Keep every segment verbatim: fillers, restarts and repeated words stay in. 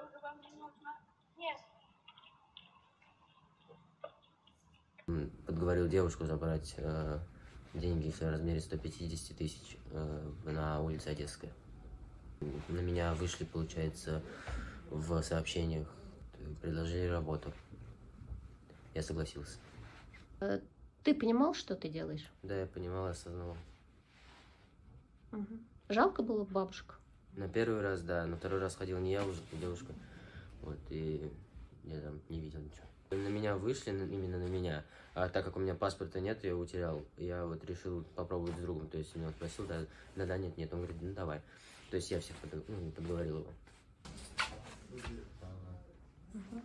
Подговорил девушку забрать э, деньги в размере сто пятьдесят тысяч э, на улице Одесская. На меня вышли, получается, в сообщениях, предложили работу. Я согласился. Ты понимал, что ты делаешь? Да, я понимал, осознавал. Угу. Жалко было бабушку? На первый раз, да. На второй раз ходил не я уже, а девушка. Вот, и я там не видел ничего. На меня вышли, именно на меня. А так как у меня паспорта нет, я его утерял. Я вот решил попробовать с другом. То есть меня спросил, да, да, да, нет, нет. Он говорит, ну давай. То есть я всех под, ну, подговорил его. Угу.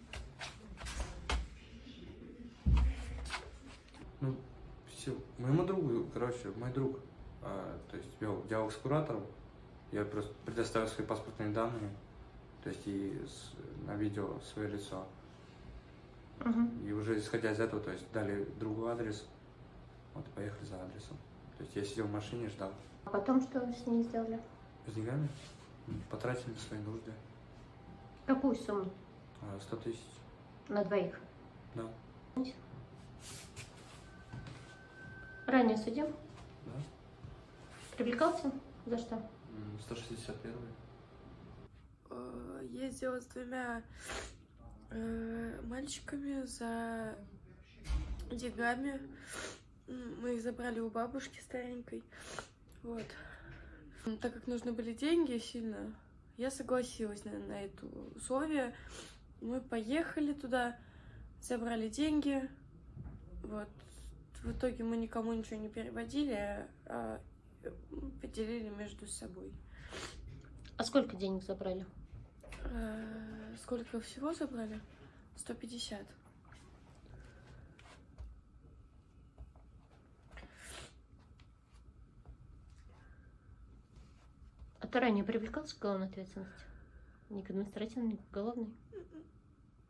Ну, все. Моему другу, короче, мой друг, а, то есть вел диалог с куратором. Я просто предоставил свои паспортные данные, то есть и с, на видео свое лицо. Угу. И уже исходя из этого, то есть дали другу адрес, вот, поехали за адресом. То есть я сидел в машине, ждал. А потом что вы с ними сделали? С деньгами потратили на свои нужды. Какую сумму? Сто тысяч. На двоих? Да. Ранее судим? Да. Привлекался? За что? сто шестьдесят первый. Ездила с двумя э, мальчиками за деньгами. Мы их забрали у бабушки старенькой. Вот. Так как нужны были деньги сильно, я согласилась на, на это условие. Мы поехали туда, забрали деньги. Вот. В итоге мы никому ничего не переводили, а поделили между собой. А сколько денег забрали? А, сколько всего забрали? сто пятьдесят. А ты ранее привлекался к уголовной ответственности? Ни к административной, ни к уголовной?